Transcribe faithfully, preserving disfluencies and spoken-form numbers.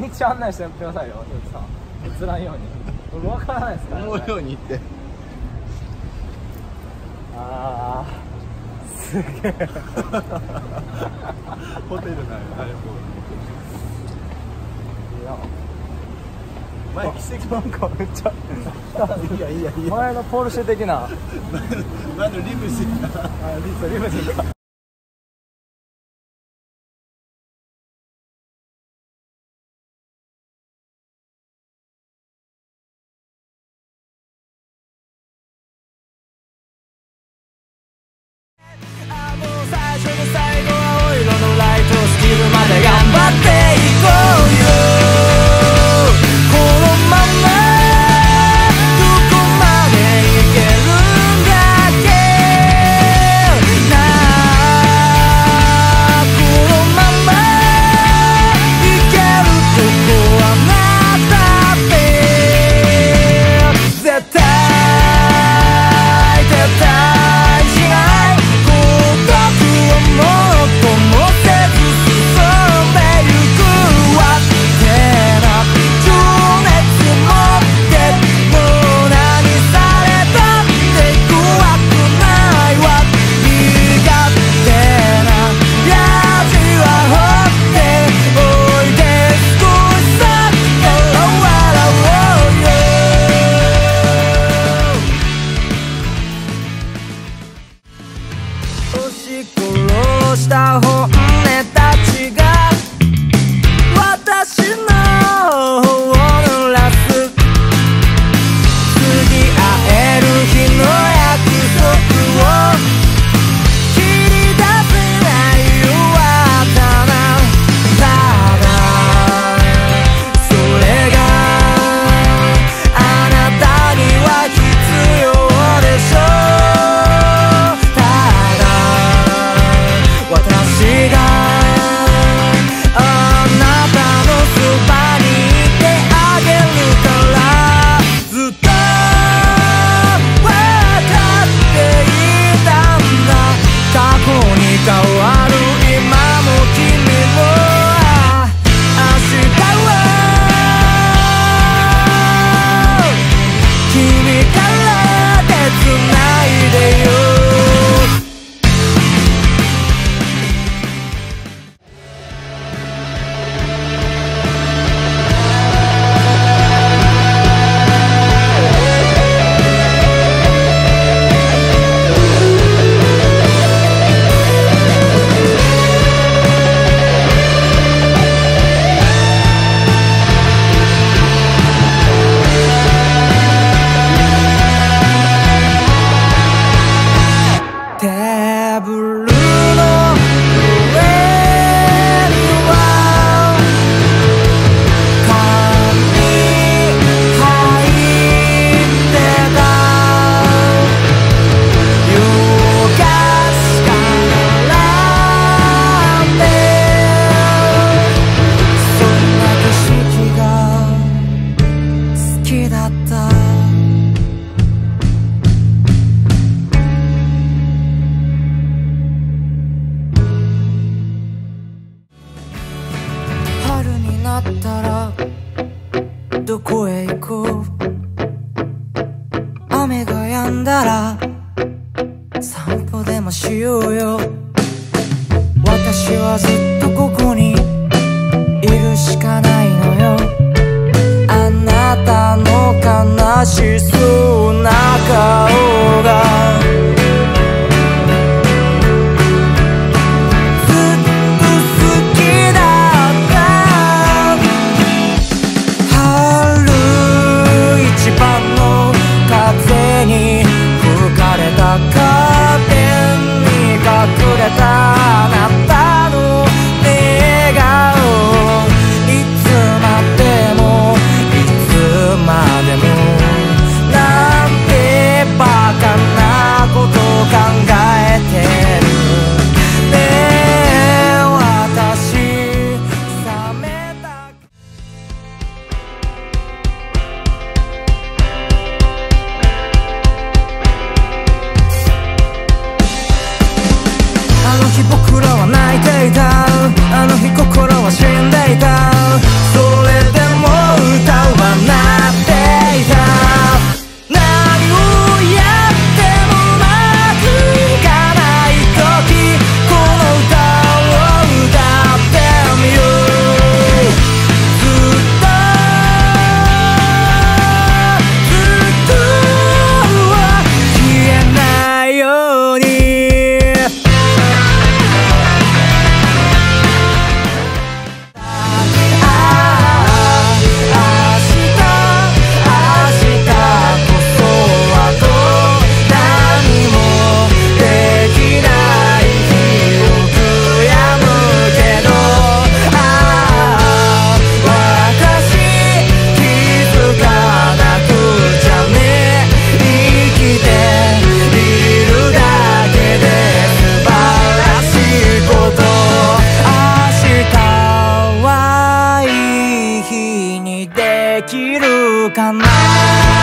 道案内してくださいよ、ちょっとさ、映らんように。僕分からないですからね。 思うようにって。 ああ、すげえ。 ホテルなんや、あれもう。 いや、 前奇跡なんかめっちゃ。 いやいやいや。 前のポルシェ的な。 前のリムジンが。 あ、リムジンか。 最初で最後は青色のライトスキルまで頑張っていこうよ。このままどこまでいけるんだっけなあ。このままいけるとこはなったって絶対絶対もっともせず進んでゆくわってな情熱持ってもう何されたって怖くないわ。苦手なやじは放っておいて少しさから笑おうよ。押し殺した本音たちが私の頬を濡らす。次会える日の約束を切り出せない弱さな。ただそれがあなたには必要でしょう。ただ私があなたのそばにいてあげるからずっとわかっていたんだ。過去に変わる今も君も明日は君から手つないでよ。テーブルの上には紙入ってた洋菓子が並んでそんな景色が好きだった。春になったらどこへ行こう。雨が止んだら散歩でもしようよ。私はずっとここにいるしかないのよ。あなたの悲しそうな顔がカーテンに隠れたあなたの笑顔いつまでもいつまでも何できるかな。